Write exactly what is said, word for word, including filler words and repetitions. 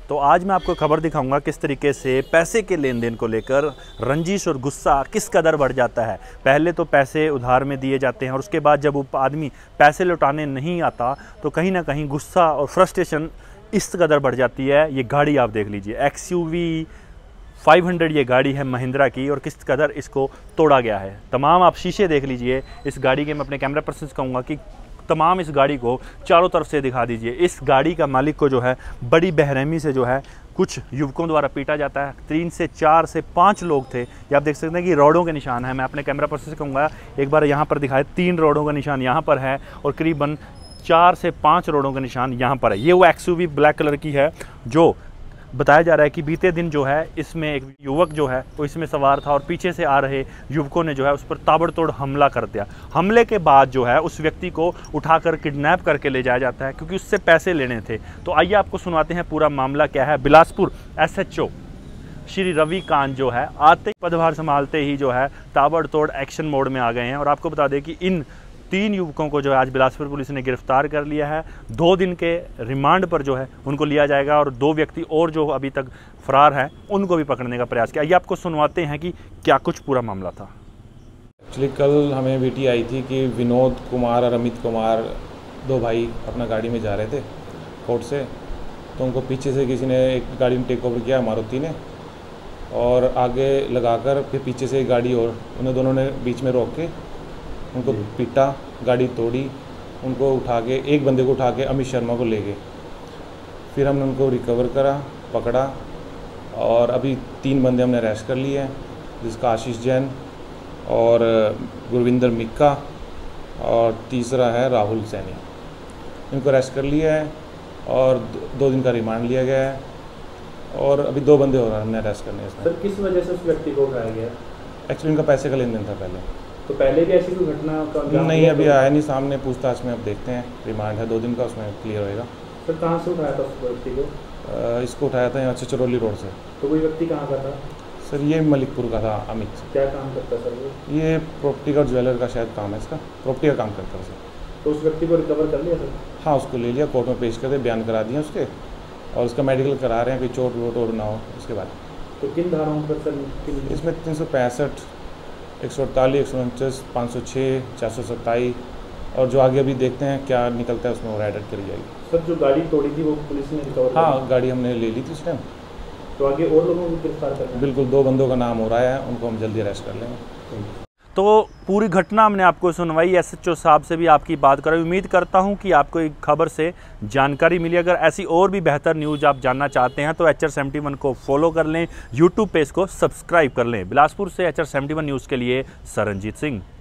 तो आज मैं आपको खबर दिखाऊंगा किस तरीके से पैसे के लेन देन को लेकर रंजिश और गुस्सा किस कदर बढ़ जाता है। पहले तो पैसे उधार में दिए जाते हैं और उसके बाद जब वो आदमी पैसे लौटाने नहीं आता तो कहीं ना कहीं गुस्सा और फ्रस्ट्रेशन इस कदर बढ़ जाती है। ये गाड़ी आप देख लीजिए, X U V five hundred ये गाड़ी है महिंद्रा की, और किस कदर इसको तोड़ा गया है। तमाम आप शीशे देख लीजिए इस गाड़ी के। मैं अपने कैमरा पर्सन से कहूँगा कि तमाम इस गाड़ी को चारों तरफ से दिखा दीजिए। इस गाड़ी का मालिक को जो है बड़ी बेरहमी से जो है कुछ युवकों द्वारा पीटा जाता है। तीन से चार से पाँच लोग थे, ये आप देख सकते हैं कि रोडों के निशान है। मैं अपने कैमरा पर्सन से कहूँगा एक बार यहाँ पर दिखाए, तीन रोडों का निशान यहाँ पर है और करीबन चार से पाँच रोडों का निशान यहाँ पर है। ये वो X U V black colour की है जो बताया जा रहा है कि बीते दिन जो है इसमें एक युवक जो है वो इसमें सवार था और पीछे से आ रहे युवकों ने जो है उस पर ताबड़तोड़ हमला कर दिया। हमले के बाद जो है उस व्यक्ति को उठाकर किडनैप करके ले जाया जाता है क्योंकि उससे पैसे लेने थे। तो आइए आपको सुनाते हैं पूरा मामला क्या है। Bilaspur S H O Shri Ravi Kant जो है आते ही पदभार संभालते ही जो है ताबड़तोड़ एक्शन मोड में आ गए हैं। और आपको बता दें कि इन तीन युवकों को जो है आज बिलासपुर पुलिस ने गिरफ्तार कर लिया है। दो दिन के रिमांड पर जो है उनको लिया जाएगा और दो व्यक्ति और जो अभी तक फरार हैं उनको भी पकड़ने का प्रयास किया। आइए आपको सुनवाते हैं कि क्या कुछ पूरा मामला था। एक्चुअली कल हमें वीटी आई थी कि विनोद कुमार और अमित कुमार दो भाई अपना गाड़ी में जा रहे थे कोर्ट से, तो उनको पीछे से किसी ने एक गाड़ी में टेक ओवर किया मारुति ने, और आगे लगाकर फिर पीछे से एक गाड़ी और उन्हें दोनों ने बीच में रोक के उनको पीटा, गाड़ी तोड़ी, उनको उठा के एक बंदे को उठा के अमित शर्मा को ले गए। फिर हमने उनको रिकवर करा, पकड़ा और अभी तीन बंदे हमने अरेस्ट कर लिए हैं, जिसका आशीष जैन और गुरविंदर मिक्का और तीसरा है राहुल सैनी। इनको अरेस्ट कर लिया है और दो दिन का रिमांड लिया गया है और अभी दो बंदे हो रहे हैं हमने अरेस्ट करने इसमें। सर किस वजह से उस व्यक्ति को उठाया गया? एक्चुअली इनका पैसे का लेन देन था पहले। तो पहले भी ऐसी कोई घटना का नहीं अभी आया नहीं सामने, पूछताछ में अब देखते हैं, रिमांड है दो दिन का, उसमें क्लियर होएगा। सर कहाँ से उठाया था उस व्यक्ति को? इसको उठाया था यहाँ से चरौली रोड से। तो कोई व्यक्ति कहाँ का था? सर ये मलिकपुर का था, अमित। क्या काम करता सर वो? ये प्रॉपर्टी का ज्वेलर का शायद काम है इसका, प्रॉपर्टी का काम करता है सर। तो उस व्यक्ति को रिकवर कर लिया सर? हाँ उसको ले लिया, कोर्ट में पेश कर दे, बयान करा दिए उसके और उसका मेडिकल करा रहे हैं कि चोट वोट और ना हो उसके बाद। तो किन धाराओं पर सर? इसमें तीन सौ पैंसठ एक सौ अड़तालीस एक सौ उनचास पाँच सौ छः चार सौ सत्ताईस और जो आगे अभी देखते हैं क्या निकलता है उसमें वो एडिट करी जाएगी। सर जो गाड़ी तोड़ी थी वो पुलिस ने रिकवर? हाँ गाड़ी हमने ले ली थी उस टाइम। तो आगे और लोगों को गिरफ्तार करना? बिल्कुल, दो बंदों का नाम हो रहा है, उनको हम जल्दी अरेस्ट कर लेंगे। तो पूरी घटना हमने आपको सुनवाई, एस एच ओ साहब से भी आपकी बात कराई। उम्मीद करता हूं कि आपको एक खबर से जानकारी मिली। अगर ऐसी और भी बेहतर न्यूज़ आप जानना चाहते हैं तो एच आर सेवेंटी वन को फॉलो कर लें, यूट्यूब पे इसको सब्सक्राइब कर लें। बिलासपुर से H R seventy one news के लिए सरनजीत सिंह।